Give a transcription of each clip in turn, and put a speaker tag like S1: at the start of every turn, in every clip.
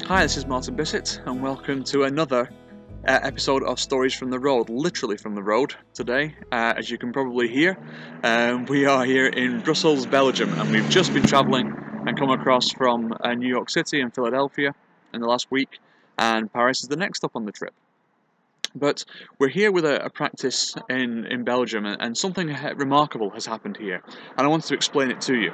S1: Hi, this is Martin Bissett, and welcome to another episode of Stories from the Road, literally from the road today. As you can probably hear, we are here in Brussels, Belgium, and we've just been travelling and come across from New York City and Philadelphia in the last week, and Paris is the next stop on the trip. But we're here with a practice in Belgium, and something remarkable has happened here, and I wanted to explain it to you.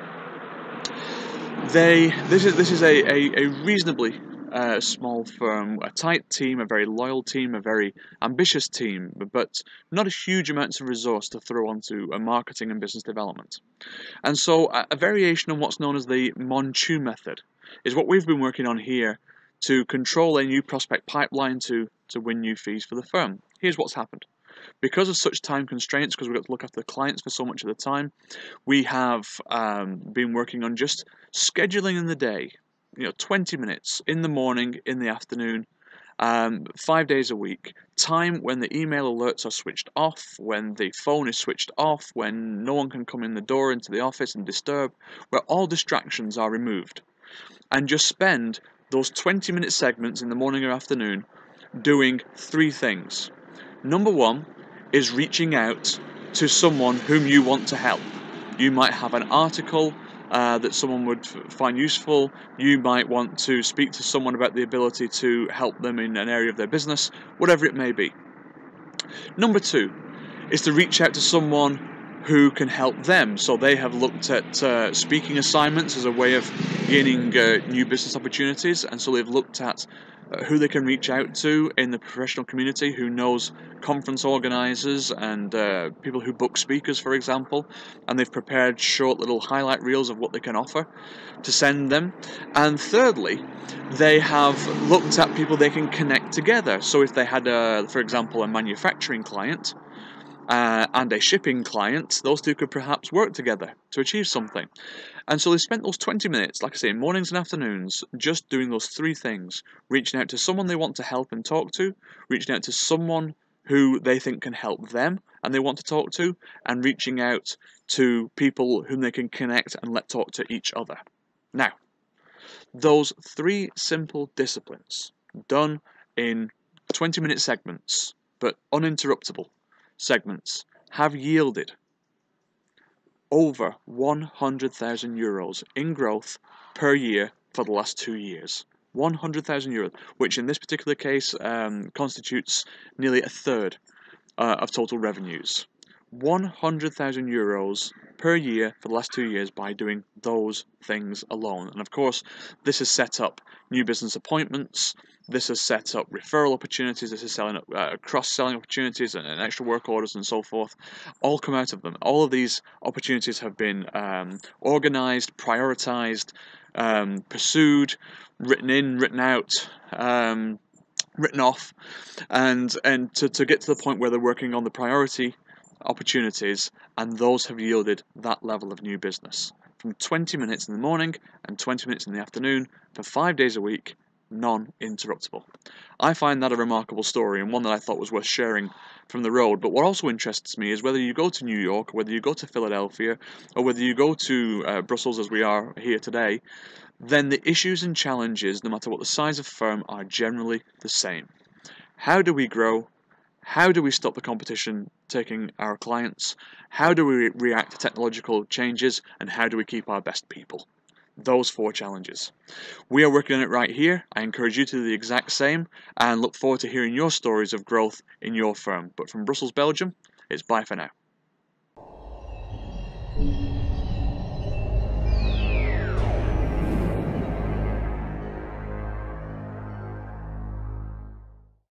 S1: This is a reasonably small firm, a tight team, a very loyal team, a very ambitious team, but not a huge amounts of resource to throw onto marketing and business development. And so a variation on what's known as the Monchu method is what we've been working on here to control a new prospect pipeline to win new fees for the firm. Here's what's happened. Because of such time constraints, because we've got to look after the clients for so much of the time, we have been working on just scheduling in the day, 20 minutes in the morning, in the afternoon, 5 days a week, time when the email alerts are switched off, when the phone is switched off, when no one can come in the door into the office and disturb, where all distractions are removed, and just spend those 20-minute segments in the morning or afternoon doing three things. Number one is reaching out to someone whom you want to help. You might have an article that someone would find useful. You might want to speak to someone about the ability to help them in an area of their business, whatever it may be. Number two is to reach out to someone who can help them. So they have looked at speaking assignments as a way of gaining new business opportunities, and so they've looked at who they can reach out to in the professional community who knows conference organizers and people who book speakers, for example, and they've prepared short little highlight reels of what they can offer to send them. And thirdly, they have looked at people they can connect together. So if they had, for example, a manufacturing client and a shipping client, those two could perhaps work together to achieve something. And so they spent those 20 minutes, like I say, mornings and afternoons, just doing those three things: reaching out to someone they want to help and talk to, reaching out to someone who they think can help them and they want to talk to, and reaching out to people whom they can connect and let talk to each other. Now, those three simple disciplines, done in 20-minute segments, but uninterruptible segments, have yielded over €100,000 in growth per year for the last 2 years. €100,000, which in this particular case constitutes nearly a third of total revenues. €100,000 per year for the last 2 years by doing those things alone. And of course, this has set up new business appointments, this has set up referral opportunities, this is selling up cross-selling opportunities and extra work orders and so forth, all come out of them. All of these opportunities have been organized, prioritized, pursued, written in, written out, written off, and to get to the point where they're working on the priority opportunities, and those have yielded that level of new business from 20 minutes in the morning and 20 minutes in the afternoon for 5 days a week, non-interruptible. I find that a remarkable story, and one that I thought was worth sharing from the road. But what also interests me is whether you go to New York, whether you go to Philadelphia, or whether you go to Brussels as we are here today, then the issues and challenges, no matter what the size of firm, are generally the same. How do we grow? How do we stop the competition taking our clients? How do we react to technological changes? And how do we keep our best people? Those four challenges. We are working on it right here. I encourage you to do the exact same and look forward to hearing your stories of growth in your firm. But from Brussels, Belgium, it's bye for now.